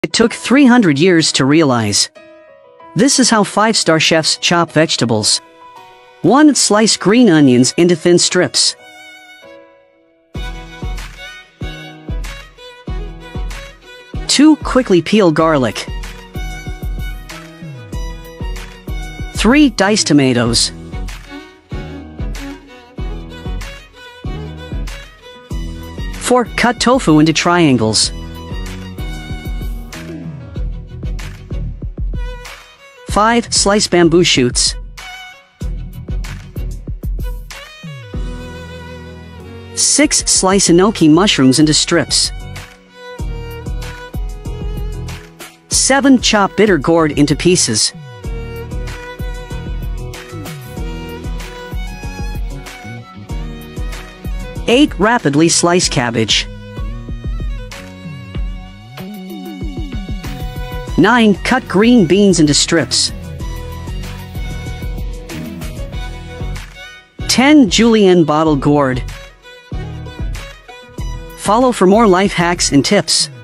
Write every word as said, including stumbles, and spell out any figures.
It took three hundred years to realize. This is how five-star chefs chop vegetables. one Slice green onions into thin strips. two Quickly peel garlic. three Dice tomatoes. four Cut tofu into triangles. five Slice bamboo shoots. six Slice enoki mushrooms into strips. seven Chop bitter gourd into pieces. eight Rapidly slice cabbage. nine Cut green beans into strips. ten Julienne bottle gourd. Follow for more life hacks and tips.